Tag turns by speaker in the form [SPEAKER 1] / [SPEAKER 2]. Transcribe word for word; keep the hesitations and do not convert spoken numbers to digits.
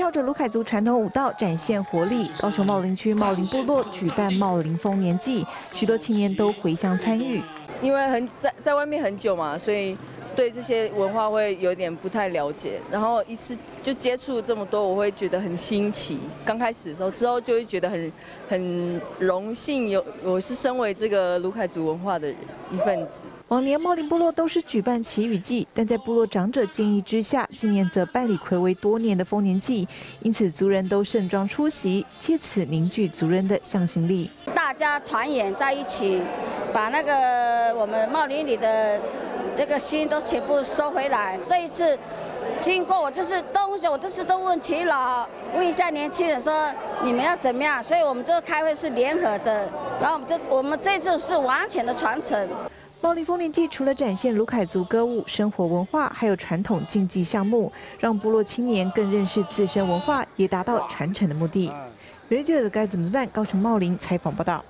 [SPEAKER 1] 跳着鲁凯族传统舞蹈展现活力。高雄茂林区茂林部落举办茂林丰年祭，许多青年都回乡参与。
[SPEAKER 2] 因为很在在外面很久嘛，所以对这些文化会有点不太了解。然后一次就接触这么多，我会觉得很新奇。刚开始的时候，之后就会觉得很很荣幸有我是身为这个鲁凯族文化的一份子。
[SPEAKER 1] 往年茂林部落都是举办祈雨祭，但在部落长者建议之下，今年则办理睽违多年的丰年祭，因此族人都盛装出席，借此凝聚族人的向心力。
[SPEAKER 3] 大家团圆在一起，把那个我们茂林里的这个心都全部收回来。这一次经过我就是东西，我都是都问耆老，问一下年轻人说你们要怎么样，所以我们这个开会是联合的，然后我们这我们这次是完全的传承。
[SPEAKER 1] 茂林丰年祭除了展现鲁凯族歌舞、生活文化，还有传统竞技项目，让部落青年更认识自身文化，也达到传承的目的。记者该怎么办？高雄茂林采访报道。